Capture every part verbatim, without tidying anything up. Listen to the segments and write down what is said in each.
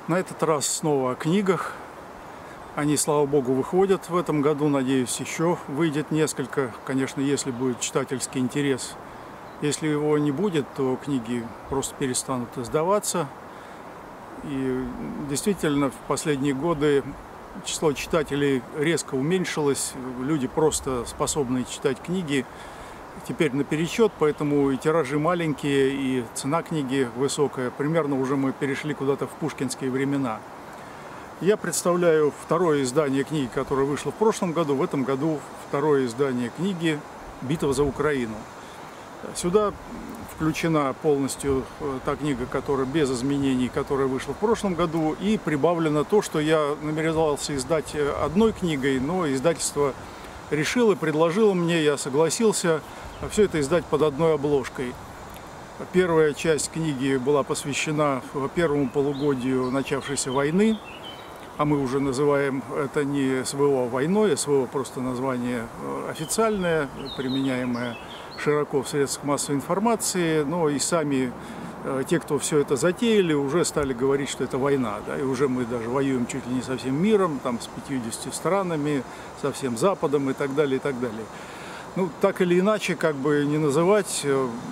На этот раз снова о книгах. Они, слава богу, выходят в этом году. Надеюсь, еще выйдет несколько. Конечно, если будет читательский интерес. Если его не будет, то книги просто перестанут издаваться. И действительно, в последние годы число читателей резко уменьшилось. Люди просто способны читать книги теперь наперечет, поэтому и тиражи маленькие, и цена книги высокая. Примерно уже мы перешли куда-то в пушкинские времена. Я представляю второе издание книги, которое вышло в прошлом году. В этом году второе издание книги «Битва за Украину». Сюда включена полностью та книга, которая без изменений, которая вышла в прошлом году, и прибавлено то, что я намеревался издать одной книгой, но издательство решило, предложило мне, я согласился все это издать под одной обложкой. Первая часть книги была посвящена первому полугодию начавшейся войны, а мы уже называем это не СВО войной, СВО просто название официальное, применяемое широко в средствах массовой информации, но и сами те, кто все это затеяли, уже стали говорить, что это война, да, и уже мы даже воюем чуть ли не со всем миром, там с пятьюдесятью странами, со всем Западом и так далее, и так далее. Ну, так или иначе, как бы не называть,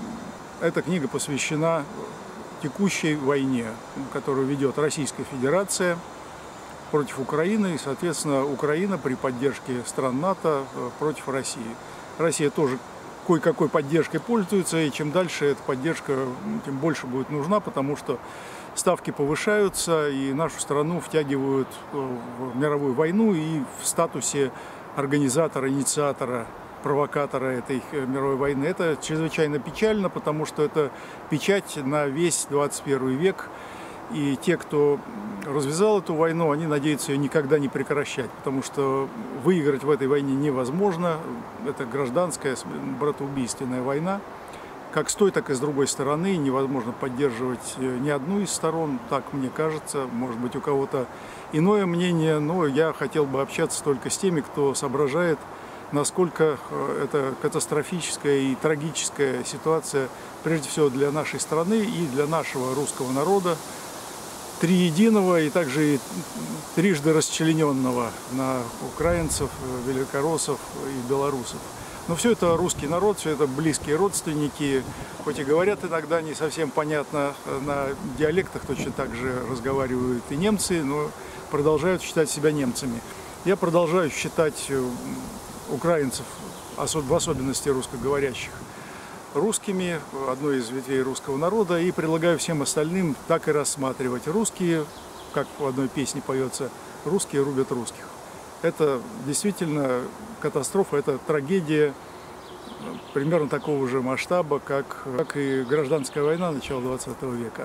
эта книга посвящена текущей войне, которую ведет Российская Федерация против Украины, и, соответственно, Украина при поддержке стран НАТО против России. Россия тоже кое-какой поддержкой пользуется, и чем дальше эта поддержка, тем больше будет нужна, потому что ставки повышаются, и нашу страну втягивают в мировую войну и в статусе организатора, инициатора, провокатора этой мировой войны. Это чрезвычайно печально, потому что это печать на весь двадцать первый век. И те, кто развязал эту войну, они надеются ее никогда не прекращать, потому что выиграть в этой войне невозможно. Это гражданская, братоубийственная война. Как с той, так и с другой стороны. Невозможно поддерживать ни одну из сторон, так мне кажется. Может быть, у кого-то иное мнение, но я хотел бы общаться только с теми, кто соображает, насколько это катастрофическая и трагическая ситуация, прежде всего для нашей страны и для нашего русского народа, триединого и также и трижды расчлененного на украинцев, великороссов и белорусов. Но все это русский народ, все это близкие родственники, хоть и говорят иногда не совсем понятно, на диалектах точно так же разговаривают и немцы, но продолжают считать себя немцами. Я продолжаю считать украинцев, в особенности русскоговорящих, русскими, одной из ветвей русского народа, и предлагаю всем остальным так и рассматривать. Русские, как в одной песне поется, русские рубят русских. Это действительно катастрофа, это трагедия примерно такого же масштаба, как, как и гражданская война начала двадцатого века.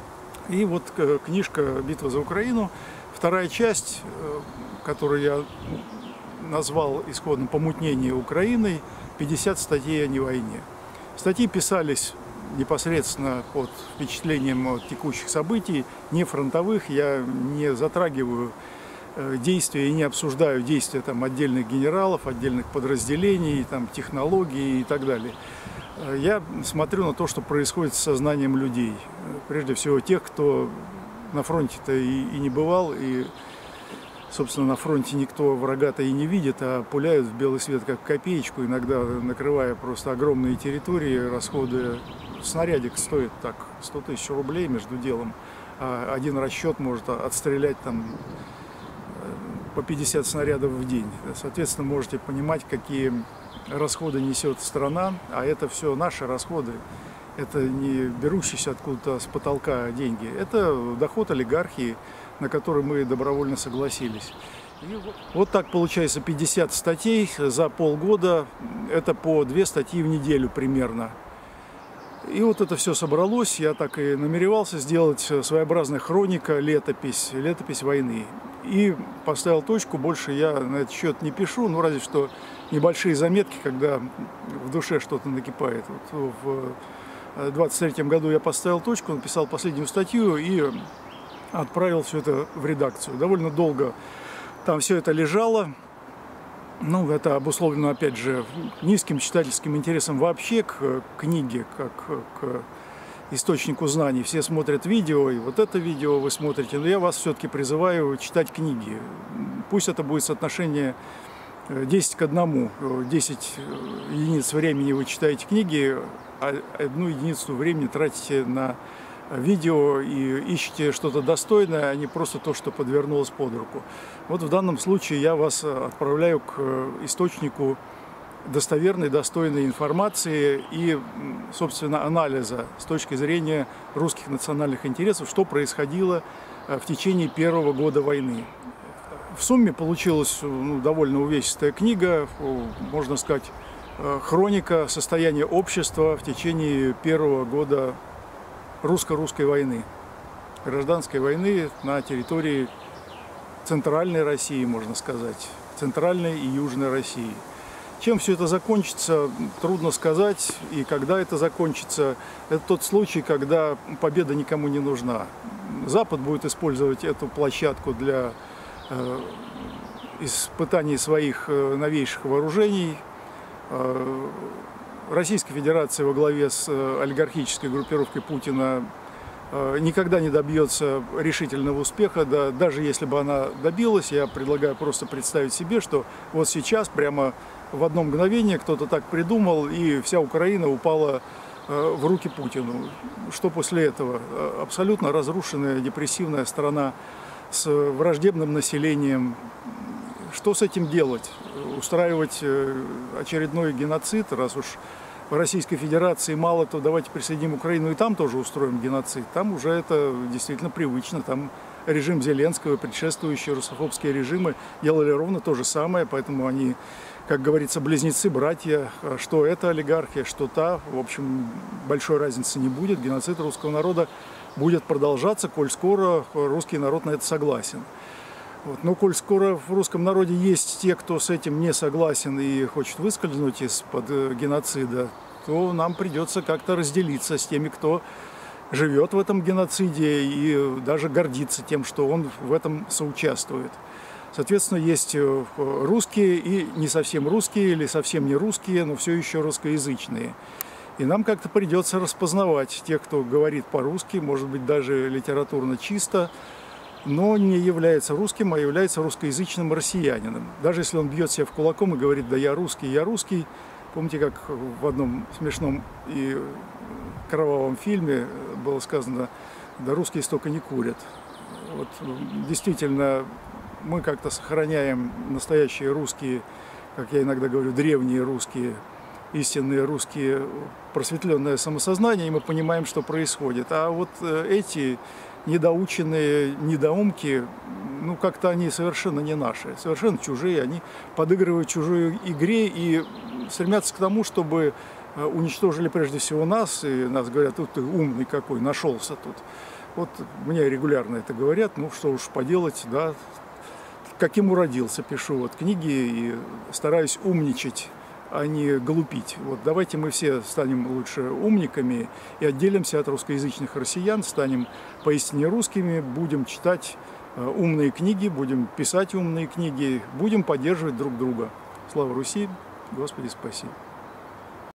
И вот книжка «Битва за Украину», вторая часть, которую я назвал исходно «Помутнение Украиной», пятьдесят статей о невойне. Статьи писались непосредственно под впечатлением текущих событий, не фронтовых. Я не затрагиваю действия и не обсуждаю действия там, отдельных генералов, отдельных подразделений, там, технологий и так далее. Я смотрю на то, что происходит с сознанием людей. Прежде всего тех, кто на фронте-то и, и не бывал, и, собственно, на фронте никто врага-то и не видит, а пуляют в белый свет как копеечку, иногда накрывая просто огромные территории, расходы. Снарядик стоит так сто тысяч рублей между делом, а один расчет может отстрелять там по пятьдесят снарядов в день. Соответственно, можете понимать, какие расходы несет страна, а это все наши расходы. Это не берущиеся откуда-то с потолка деньги, это доход олигархии, на который мы добровольно согласились. И вот, вот так получается пятьдесят статей за полгода, это по две статьи в неделю примерно. И вот это все собралось, я так и намеревался сделать своеобразная хроника, летопись, летопись войны. И поставил точку, больше я на этот счет не пишу, ну разве что небольшие заметки, когда в душе что-то накипает. Вот в двадцать третьем году я поставил точку, написал последнюю статью и отправил все это в редакцию. Довольно долго там все это лежало. Ну, это обусловлено, опять же, низким читательским интересом вообще к книге, как к источнику знаний. Все смотрят видео, и вот это видео вы смотрите, но я вас все-таки призываю читать книги. Пусть это будет соотношение десять к одному. десять единиц времени вы читаете книги, а одну единицу времени тратите на видео и ищете что-то достойное, а не просто то, что подвернулось под руку. Вот в данном случае я вас отправляю к источнику достоверной, достойной информации и, собственно, анализа с точки зрения русских национальных интересов, что происходило в течение первого года войны. В сумме получилась ну, довольно увесистая книга, можно сказать, хроника состояния общества в течение первого года русско-русской войны, гражданской войны на территории Центральной России, можно сказать, Центральной и Южной России. Чем все это закончится, трудно сказать, и когда это закончится, это тот случай, когда победа никому не нужна. Запад будет использовать эту площадку для э, испытаний своих э, новейших вооружений. Э, Российская Федерация во главе с э, олигархической группировкой Путина э, никогда не добьется решительного успеха, да, даже если бы она добилась, я предлагаю просто представить себе, что вот сейчас прямо в одно мгновение кто-то так придумал, и вся Украина упала э, в руки Путину. Что после этого? Абсолютно разрушенная, депрессивная страна с враждебным населением. Что с этим делать? Устраивать очередной геноцид, раз уж в Российской Федерации мало, то давайте присоединим Украину и там тоже устроим геноцид. Там уже это действительно привычно. Там режим Зеленского, предшествующие русофобские режимы делали ровно то же самое, поэтому они, как говорится, близнецы-братья. Что это олигархия, что та. В общем, большой разницы не будет. Геноцид русского народа будет продолжаться, коль скоро русский народ на это согласен. Вот. Но коль скоро в русском народе есть те, кто с этим не согласен и хочет выскользнуть из-под геноцида, то нам придется как-то разделиться с теми, кто живет в этом геноциде и даже гордится тем, что он в этом соучаствует. Соответственно, есть русские и не совсем русские, или совсем не русские, но все еще русскоязычные. И нам как-то придется распознавать тех, кто говорит по-русски, может быть, даже литературно чисто, но не является русским, а является русскоязычным россиянином. Даже если он бьет себя в кулаком и говорит: да я русский, я русский. Помните, как в одном смешном и кровавом фильме было сказано: да русские столько не курят. Вот, действительно, мы как-то сохраняем настоящие русские, как я иногда говорю, древние русские, истинные русские, просветленное самосознание, и мы понимаем, что происходит. А вот эти недоученные недоумки, ну как-то они совершенно не наши, совершенно чужие, они подыгрывают чужой игре и стремятся к тому, чтобы уничтожили прежде всего нас, и нас говорят: тут ты умный какой, нашелся тут. Вот мне регулярно это говорят, ну что уж поделать, да, каким уродился, пишу вот книги и стараюсь умничать, а не глупить. Вот давайте мы все станем лучше умниками и отделимся от русскоязычных россиян, станем поистине русскими, будем читать умные книги, будем писать умные книги, будем поддерживать друг друга. Слава Руси, Господи спаси!